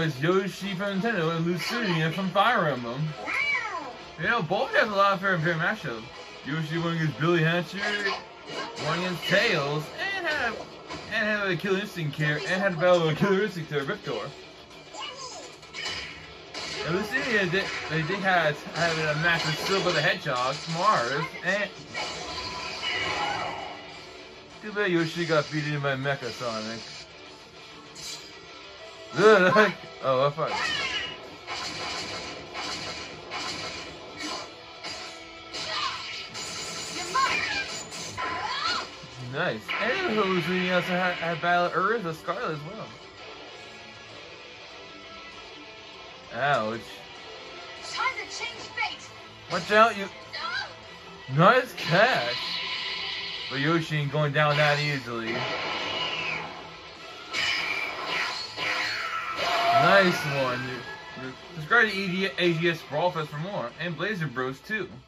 is Yoshi from Nintendo and Lucina from Fire Emblem. You know, both have a lot of fair matchups. Yoshi won against Billy Hatcher, won against Tails, and had a Killer Instinct character, and had a battle with a Killer Instinct to Victor. And Lucina, they had a match with Silver the Hedgehog, Mars, and too bad Yoshi got beaten by Mecha Sonic. Oh, I thought. Nice. And Lucina also had battle Urza Scarlet as well. Ouch. Time to change fate. Watch out, you. Nice catch. But Yoshi ain't going down that easily. Nice one. Subscribe to AGS Brawl Fest for more, and BlazenBros1.